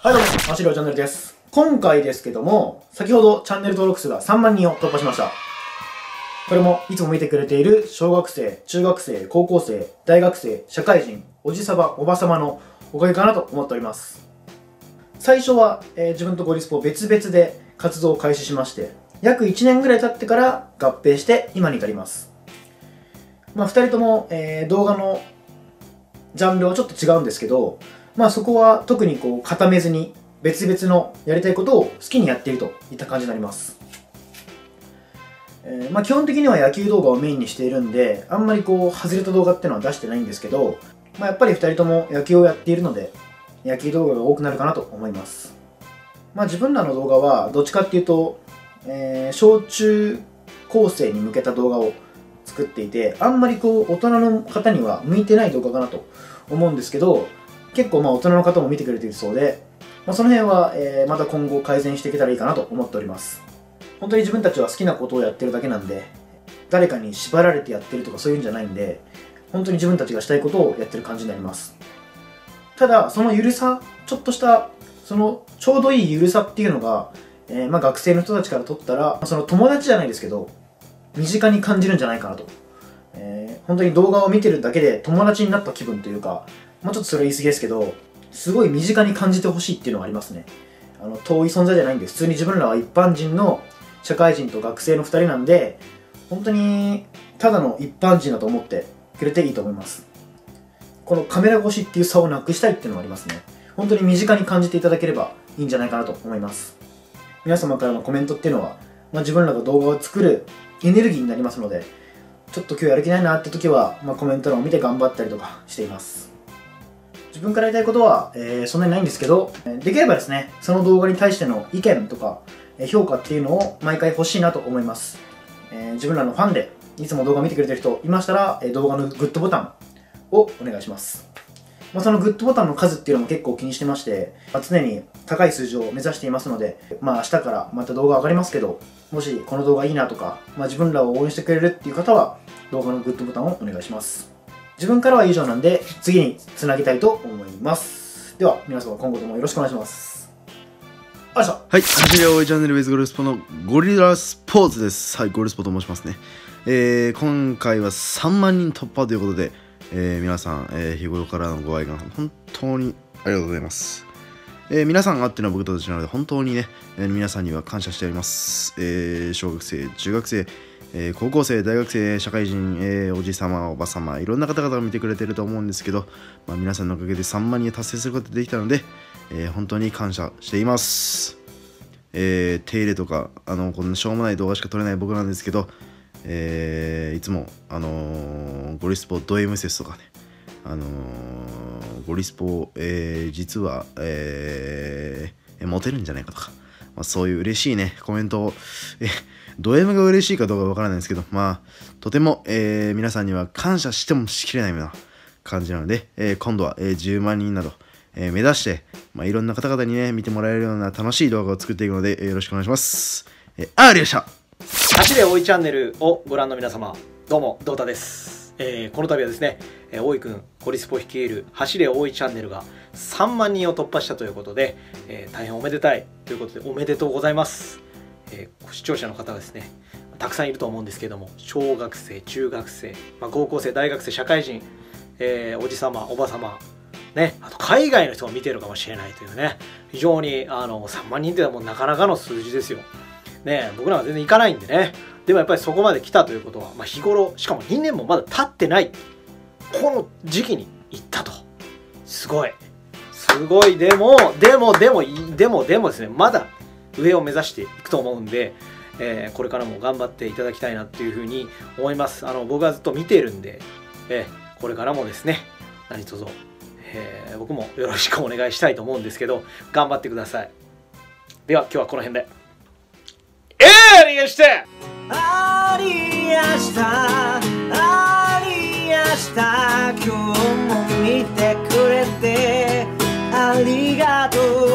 はいどうも、マシロチャンネルです。今回ですけども、先ほどチャンネル登録数が3万人を突破しました。これもいつも見てくれている小学生、中学生、高校生、大学生、社会人、おじさま、おばさまのおかげかなと思っております。最初は、自分とゴリスポ別々で活動を開始しまして、約1年ぐらい経ってから合併して今に至ります。2人とも、動画のジャンルはちょっと違うんですけど、そこは特に固めずに別々のやりたいことを好きにやっているといった感じになります。基本的には野球動画をメインにしているんで、あんまり外れた動画っていうのは出してないんですけど、やっぱり2人とも野球をやっているので、野球動画が多くなるかなと思います。自分らの動画はどっちかっていうと、小中高生に向けた動画を作っていて、あんまり大人の方には向いてない動画かなと思うんですけど、結構大人の方も見てくれているそうで、その辺は、また今後改善していけたらいいかなと思っております。本当に自分たちは好きなことをやってるだけなんで、誰かに縛られてやってるとかそういうんじゃないんで、本当に自分たちがしたいことをやってる感じになります。ただそのゆるさ、ちょっとしたそのちょうどいいゆるさっていうのが、学生の人たちからとったらその友達じゃないですけど身近に感じるんじゃないかなと、本当に動画を見てるだけで友達になった気分というか、ちょっとそれは言い過ぎですけど、すごい身近に感じてほしいっていうのがありますね。遠い存在じゃないんで、普通に自分らは一般人の社会人と学生の2人なんで、本当にただの一般人だと思ってくれていいと思います。このカメラ越しっていう差をなくしたいっていうのがありますね。本当に身近に感じていただければいいんじゃないかなと思います。皆様からのコメントっていうのは、自分らが動画を作るエネルギーになりますので、ちょっと今日やる気ないなって時は、コメント欄を見て頑張ったりとかしています。自分からやりたいことは、そんなにないんですけど、できればですね、その動画に対しての意見とか評価っていうのを毎回欲しいなと思います。自分らのファンでいつも動画見てくれてる人いましたら、動画のグッドボタンをお願いします。そのグッドボタンの数っていうのも結構気にしてまして、常に高い数字を目指していますので、明日からまた動画上がりますけど、もしこの動画いいなとか、自分らを応援してくれるっていう方は動画のグッドボタンをお願いします。自分からは以上なんで、次につなぎたいと思います。では皆様今後ともよろしくお願いします。ありがとうございました。 はい、走り青いチャンネルウェイズゴリスポのゴリラスポーツです。はい、ゴリスポと申しますね。今回は3万人突破ということで、皆さん、日頃からのご愛顧本当にありがとうございます。皆さんあっての僕たちなので本当にね、皆さんには感謝しております。小学生、中学生、高校生、大学生、社会人、おじさま、おばさま、いろんな方々が見てくれてると思うんですけど、皆さんのおかげで3万人を達成することができたので、本当に感謝しています。手入れとかこんなしょうもない動画しか撮れない僕なんですけど、いつもゴリスポド M 説とかね、ゴリスポ、実は、モテるんじゃないかとか、そういう嬉しいねコメントを、ド M が嬉しいかどうかわからないんですけど、とても、皆さんには感謝してもしきれないような感じなので、今度は、10万人など、目指して、いろんな方々にね見てもらえるような楽しい動画を作っていくので、よろしくお願いします。ありがとうございました。 走れ大井チャンネルをご覧の皆様、どうもドータです。この度はですね、大井くんゴリスポ率いる走れ大井チャンネルが3万人を突破したということで、大変おめでたいということでおめでとうございます。視聴者の方がですねたくさんいると思うんですけども、小学生、中学生、高校生、大学生、社会人、おじさま、おばさまね、あと海外の人が見てるかもしれないというね、非常に3万人ってのはもうなかなかの数字ですよ。ね、僕らは全然行かないんでね。でもやっぱりそこまで来たということは、日頃しかも2年もまだ経ってないこの時期に行ったと、すごいでもですね、まだ上を目指していくと思うんで、これからも頑張っていただきたいなっていうふうに思います。僕はずっと見ているんで、これからもですね何卒、僕もよろしくお願いしたいと思うんですけど、頑張ってください。では今日はこの辺で。ありがした今日も見てくれてありがとう。